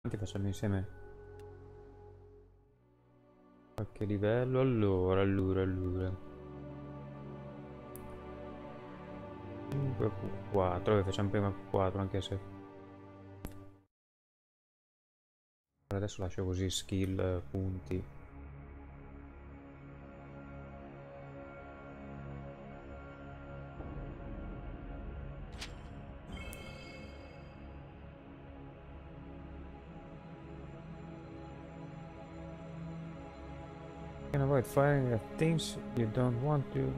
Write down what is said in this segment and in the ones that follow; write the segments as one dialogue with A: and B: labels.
A: Facciamo insieme qualche livello. Allora 5 Q4. Vabbè, facciamo prima Q4 anche se adesso lascio così skill, punti. Can avoid firing at things you don't want to.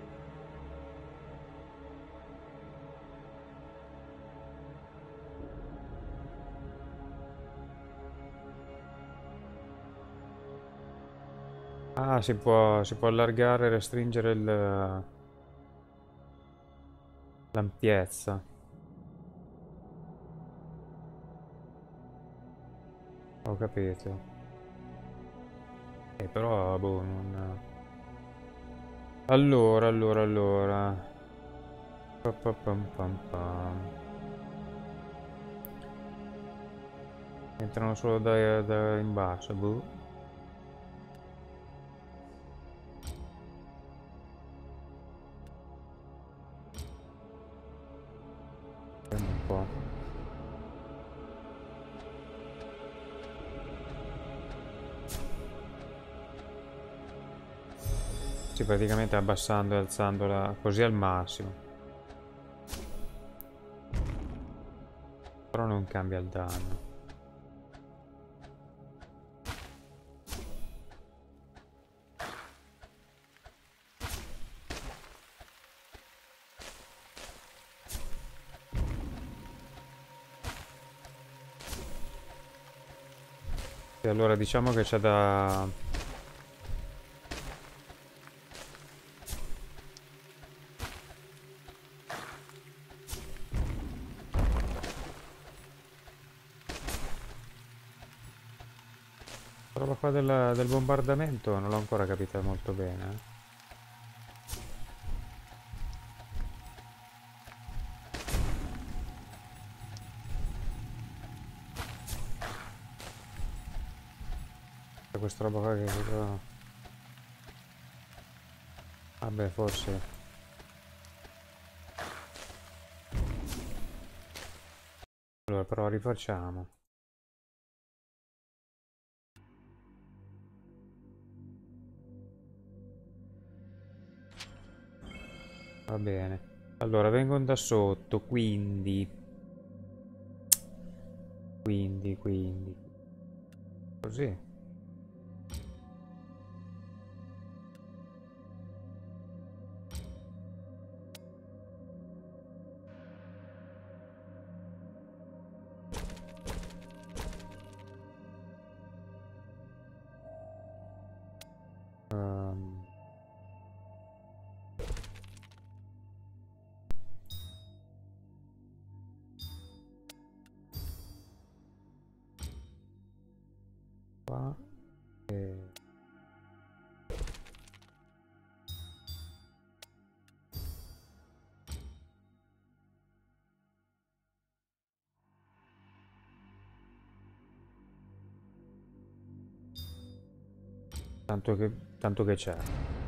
A: Ah, si può allargare e restringere l'ampiezza. Ho capito. Però, boh, non... Allora. Pa. Entrano solo da in basso, boh. Vediamo un po'. Sì, praticamente abbassando e alzandola così al massimo. Però non cambia il danno. E allora diciamo che c'è da... La roba qua del bombardamento non l'ho ancora capita molto bene. Questa roba qua che... Vabbè, forse... Allora, però rifacciamo. Va bene. Allora, vengono da sotto, quindi... Così. Ehm, Qua. E... Tanto che c'è.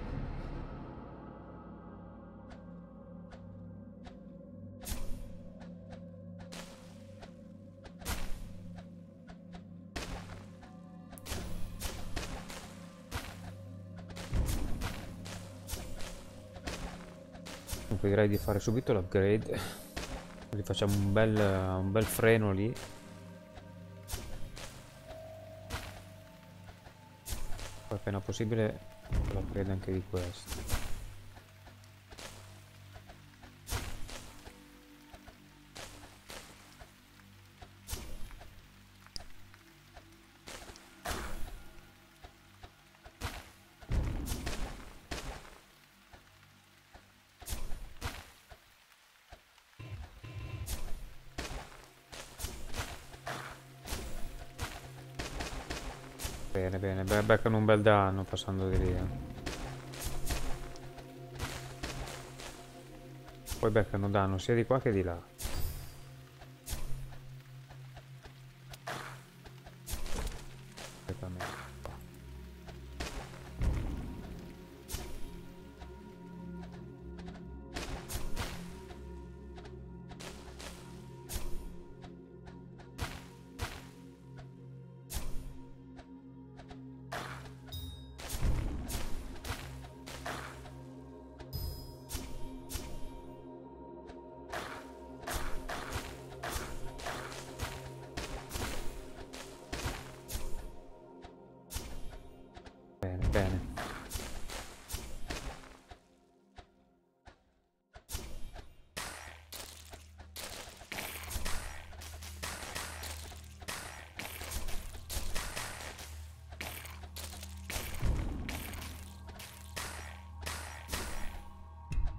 A: Comunque direi di fare subito l'upgrade. Così facciamo un bel freno lì. Poi appena possibile l'upgrade anche di questo. Bene, beccano un bel danno passando di lì. Poi beccano danno sia di qua che di là.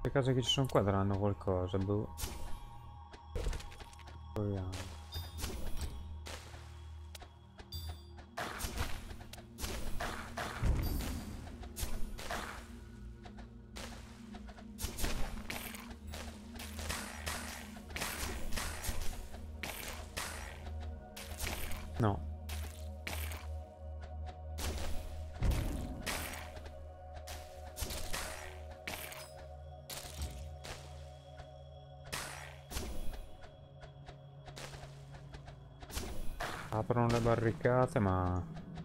A: Le case che ci sono qua daranno qualcosa, boh. Proviamo. No. Aprono le barricate, ma...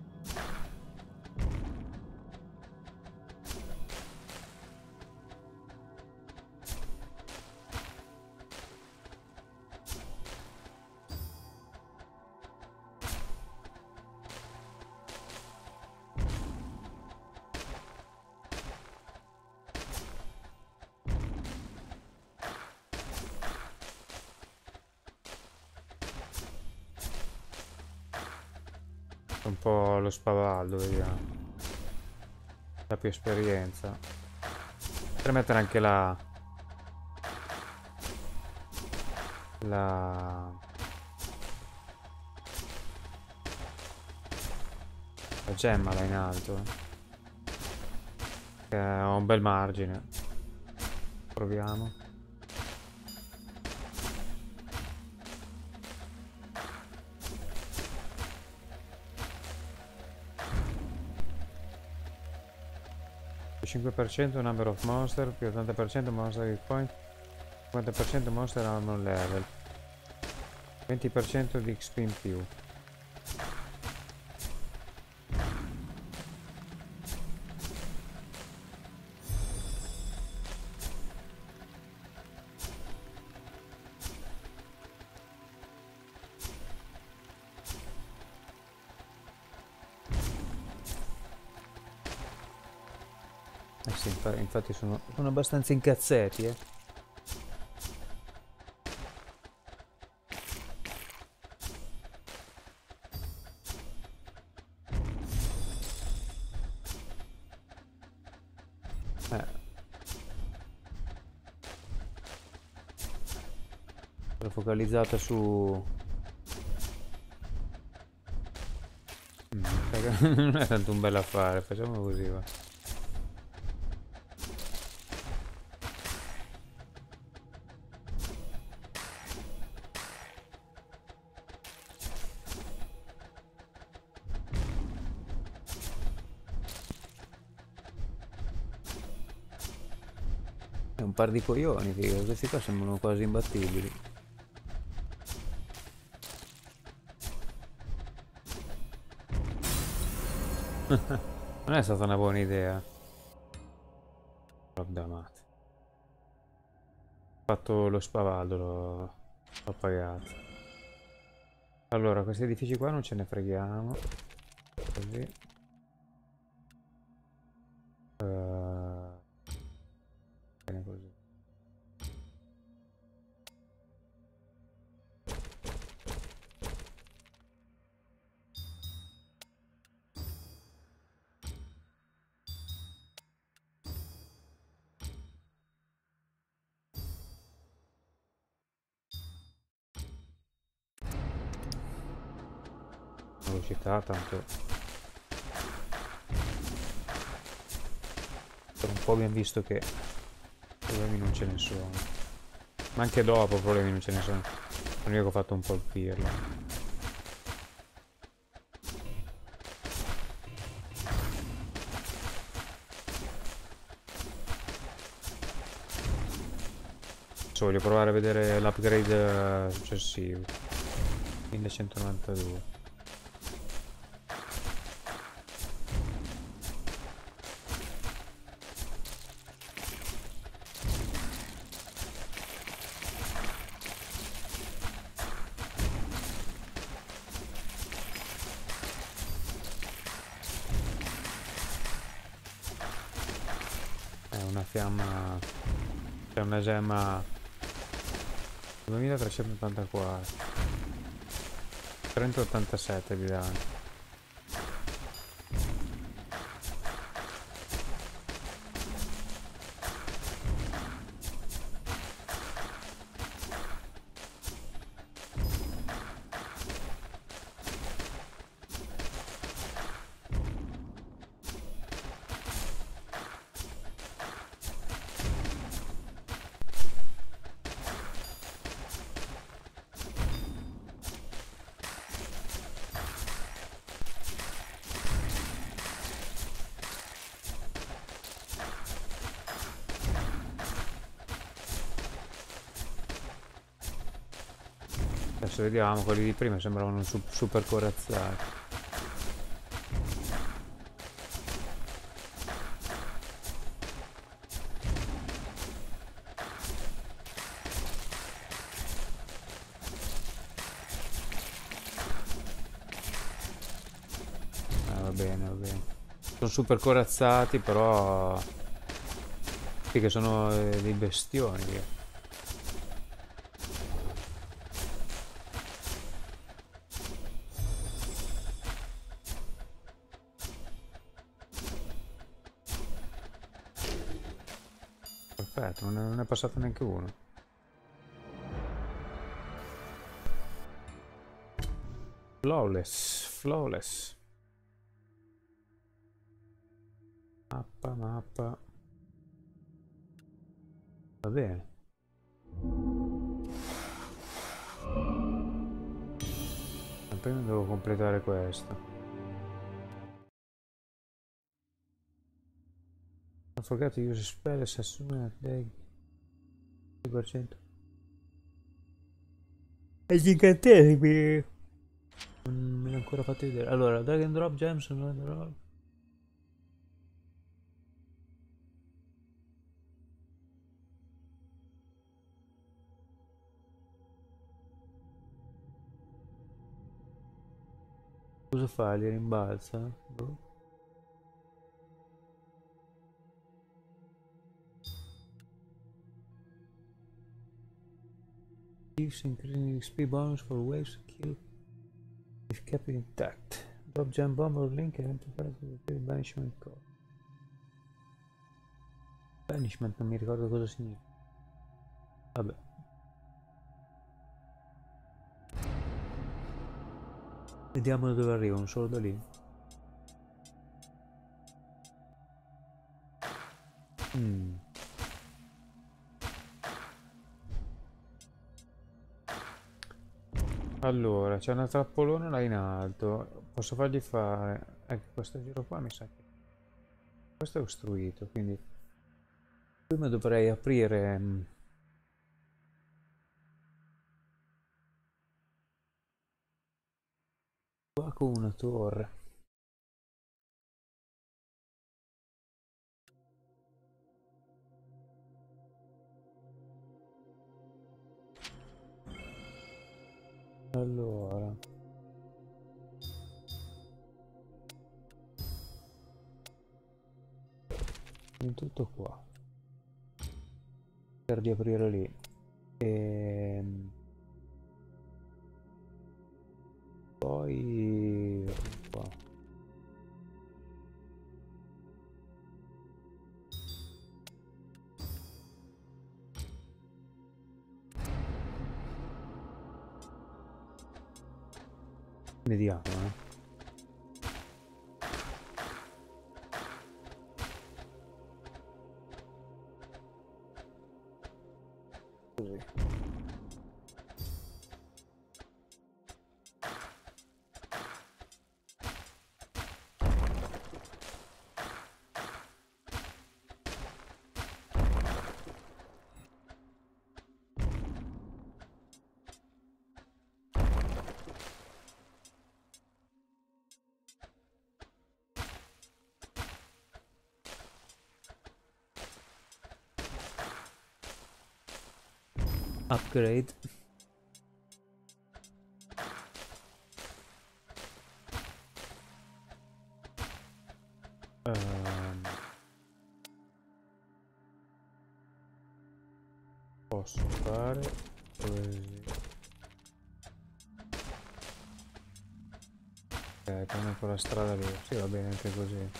A: un po' lo spavaldo, vediamo. Da più esperienza. Per mettere anche la gemma là in alto. Che ho un bel margine. Proviamo. Più 5% number of monster, più 80% monster hit point, 50% monster armor level, 20% di XP in più. Sì, infatti sono abbastanza incazzati, eh. Sono focalizzata su... non è tanto un bel affare, facciamo così, va. È un par di coglioni, figa. Questi qua sembrano quasi imbattibili. Non è stata una buona idea. Roba mate. Ho fatto lo spavaldo, l'ho pagato. Allora, questi edifici qua non ce ne freghiamo. Così. Bene così. Velocità, tanto per un po' abbiamo visto che problemi non ce ne sono, ma anche dopo problemi non ce ne sono. Non io che ho fatto un po' il pirla. Voglio provare a vedere l'upgrade successivo. 1192. È una fiamma. C'è una gemma 2384, 387 di danno. Adesso vediamo, quelli di prima sembravano super corazzati. Va bene, va bene. Sono super corazzati, però... Sì che sono dei bestioni. Perfetto, non è passato neanche uno. Flawless, flawless. Mappa. Va bene. Prima devo completare questo. Non forget to use spell as soon as they 10%. E gli incantesimi non me li ho ancora fatti vedere. Allora, drag and drop gems, drag and drop. Cosa fa? Li rimbalza? Boh. Gives increasing XP bonus for waves kill if kept intact. Drop gem bomb or link and amplifies the banishment code. Banishment non mi ricordo cosa significa. Vabbè. Vediamo da dove arrivano, solo da lì. Allora, c'è una trappolona là in alto. Posso fargli fare... Ecco, questo giro qua mi sa che... Questo è ostruito, quindi... Prima dovrei aprire... Qua con una torre. Allora... In tutto qua. Per di aprire lì. Poi... Qua. Vediamo, Così. Upgrade. Posso fare così. Torno con la strada lì. Sì, va bene anche così.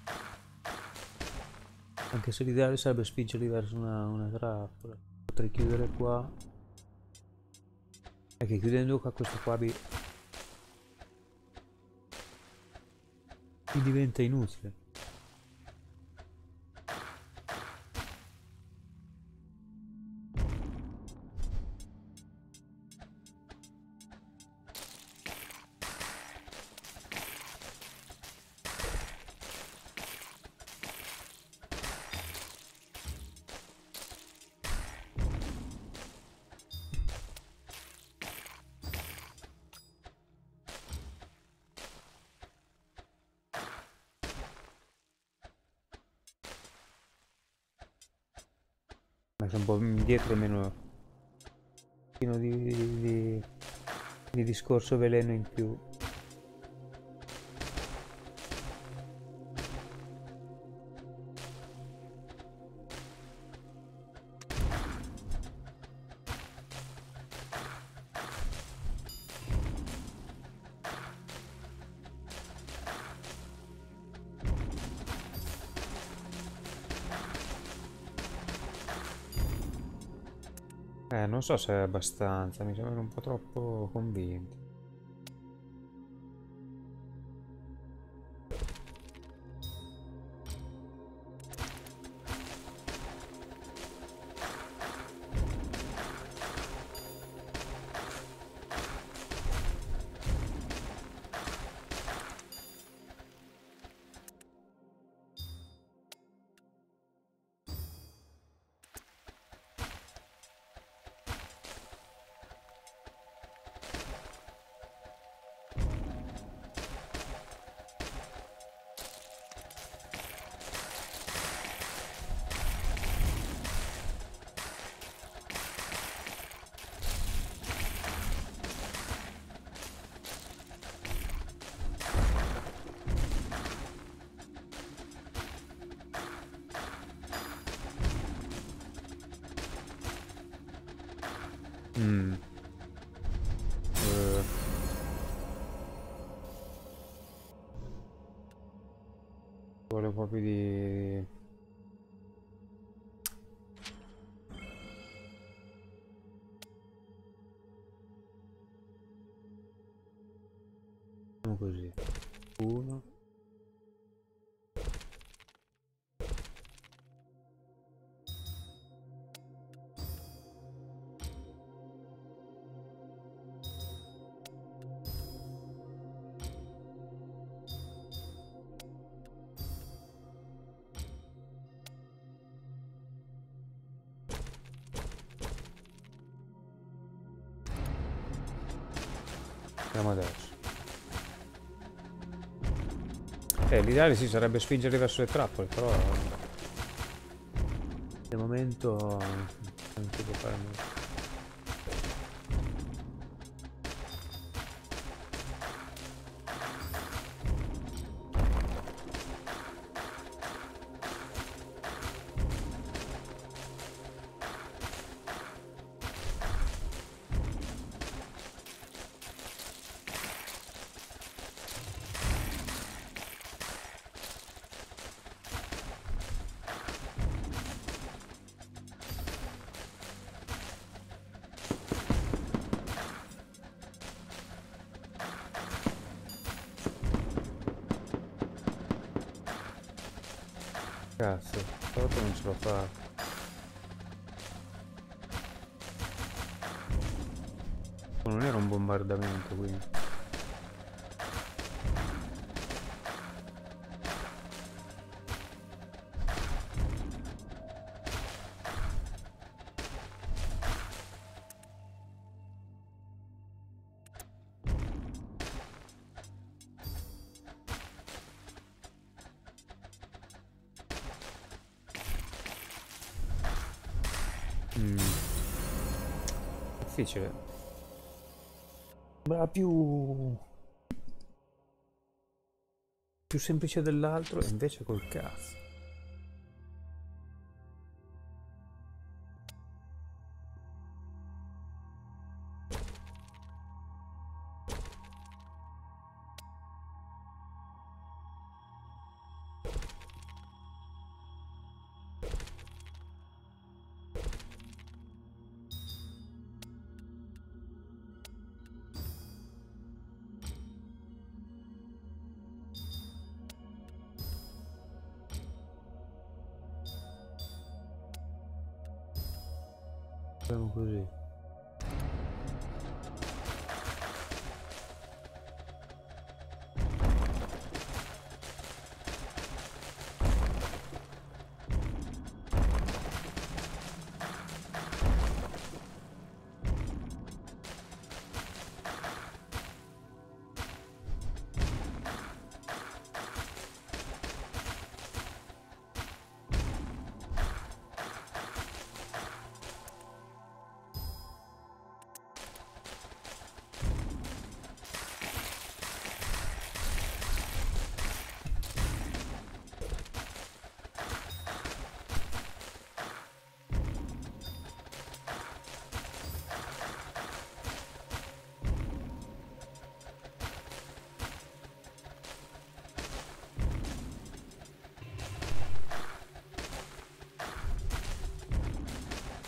A: Anche se l'ideale sarebbe spingerli verso una trappola. Potrei chiudere qua. È che chiudendo qua questo qua mi diventa inutile. Ma sono un po' indietro almeno un pochino di discorso veleno in più. Non so se è abbastanza, mi sembrano un po' troppo convinti. Mm. Eh, vuole un po' più di... Facciamo così. Uno. Vediamo adesso. L'ideale sì sarebbe spingerli verso le trappole, però... Al momento... Non si può fare molto. Cazzo, stavolta non ce l'ho fatta. Non era un bombardamento, quindi. Difficile. Sembra più semplice dell'altro, e invece col cazzo. Facciamo così.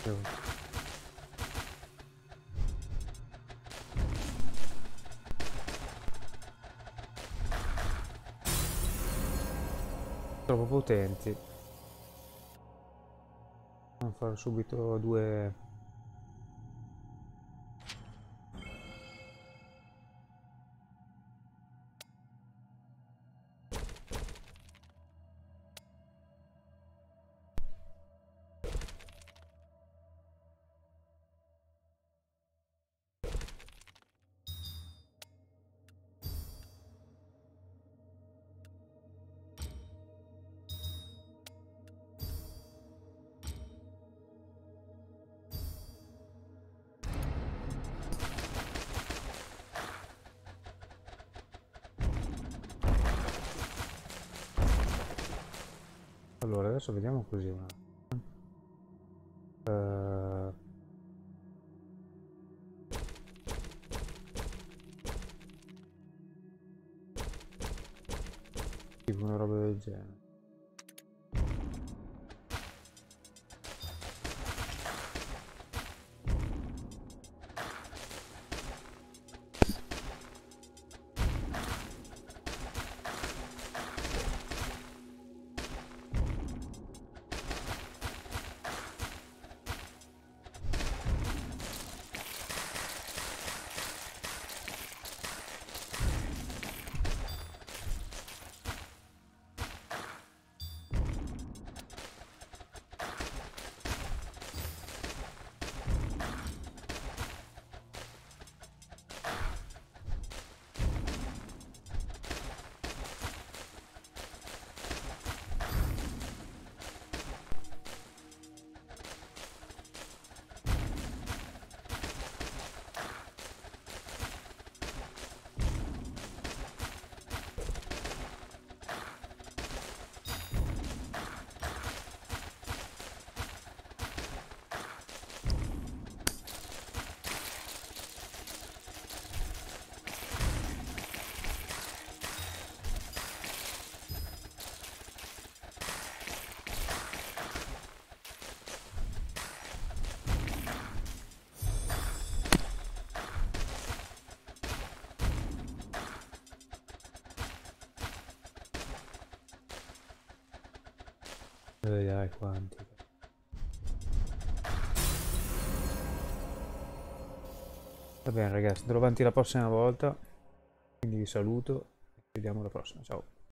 A: Troppo potenti. Non fare subito due. Allora, adesso vediamo così una. Tipo una roba del genere. Dai, quanti. Va bene ragazzi, andrò avanti la prossima volta, quindi vi saluto e ci vediamo alla prossima, ciao.